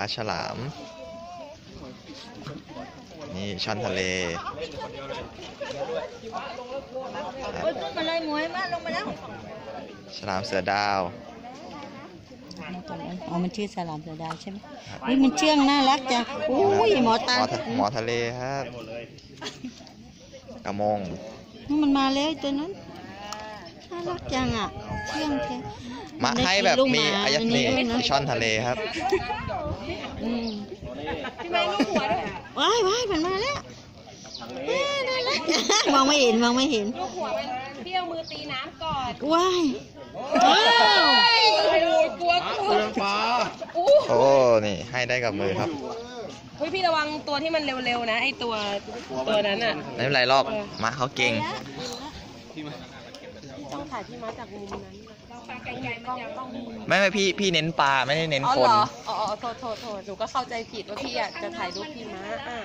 าฉลาม นี่ช่อนทะเลมาเลยหมวยมาลงมาแล้วฉลามเสือดาวอ๋อมันชื่อฉลามเสือดาวใช่ไหมนี่มันเชื่องน่ารักจังอุ้ยหมอทะเลครับกระมงนี่มันมาแล้วตัวนั้นน่ารักจังอ่ะเชื่องแค่มาให้แบบมีอายนี่ช่อนทะเลครับพี่ไม้ลูกหัวด้วยว้ายมันมาแล้วน่ารักมองไม่เห็นลูกหัวมันเบี้ยวมือตีน้ำก่อนว้ายกลัวปลาโอ้นี่ให้ได้กับมือครับเฮ้ยพี่ระวังตัวที่มันเร็วๆนะไอตัวนั้นอ่ะไม่เป็นไรหรอกม้าเขาเก่งต้องถ่ายพี่ม้าจากมุมนั้นไม่พี่เน้นปลาไม่ได้เน้นคนอ๋อโทษหนูก็เข้าใจผิดว่าพี่อยากจะถ่ายรูปพี่ม้า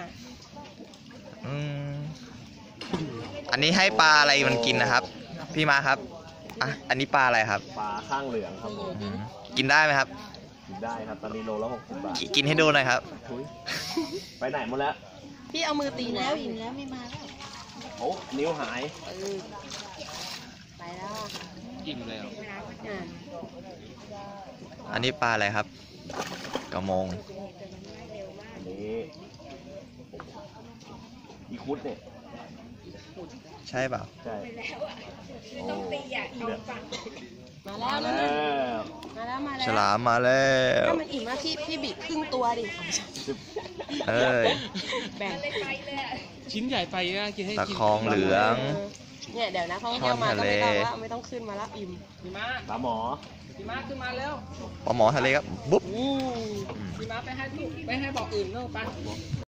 อันนี้ให้ปลาอะไรมันกินนะครับพี่ม้าครับอันนี้ปลาอะไรครับปลาข้างเหลืองครับกินได้ไหมครับกินได้ครับตอนนี้โลละ60 บาทกินให้ดูหน่อยครับไปไหนหมดแล้วพี่เอามือตีแล้วอิ่มแล้วไม่มาแล้วโอ้นิ้วหายไปแล้วอิ่มแล้วอันนี้ปลาอะไรครับกระมงนี่อีคุดเนี่ยใช่เปล่าใช่ต้องตีอ่ะมาแล้วฉลามมาแล้วถ้ามันอิ่มมากพี่บิดครึ่งตัวดิแบ่งชิ้นใหญ่ไปนะกินให้ตะคองเหลืองเนี่ยเดี๋ยวนะท่องเที่ยวมาก็ไม่ต้องขึ้นมาแล้วอิ่มพี่ม้าปลาหมอพี่ม้าขึ้นมาแล้วปลาหมอทะเลครับบุ๊บพี่ม้าไปให้บอกอื่นเนอะไป